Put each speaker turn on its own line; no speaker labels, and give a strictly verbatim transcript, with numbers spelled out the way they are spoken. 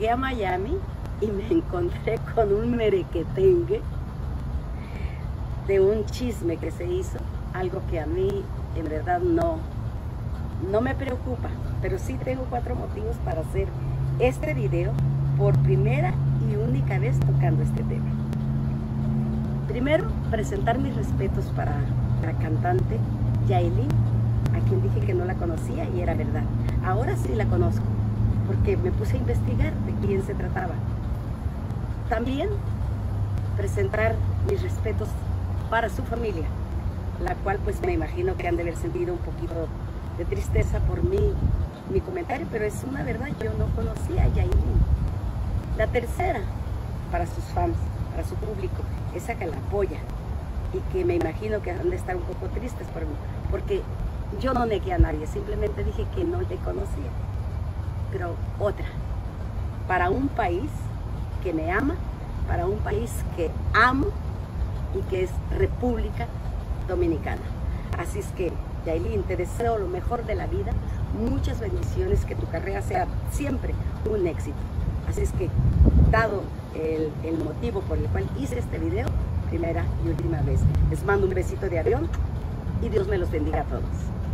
Llegué a Miami y me encontré con un merequetengue de un chisme que se hizo, algo que a mí en verdad no, no me preocupa, pero sí tengo cuatro motivos para hacer este video por primera y única vez tocando este tema. Primero, presentar mis respetos para la cantante Yailin, a quien dije que no la conocía y era verdad. Ahora sí la conozco, porque me puse a investigar de quién se trataba. También presentar mis respetos para su familia, la cual pues me imagino que han de haber sentido un poquito de tristeza por mí, mi comentario, pero es una verdad, yo no conocía a Yailin. La tercera, para sus fans, para su público, esa que la apoya y que me imagino que han de estar un poco tristes por mí, porque yo no negué a nadie, simplemente dije que no le conocía. Pero otra, para un país que me ama, para un país que amo y que es República Dominicana. Así es que, Yailin, te deseo lo mejor de la vida, muchas bendiciones, que tu carrera sea siempre un éxito. Así es que, dado el, el motivo por el cual hice este video, primera y última vez, les mando un besito de avión y Dios me los bendiga a todos.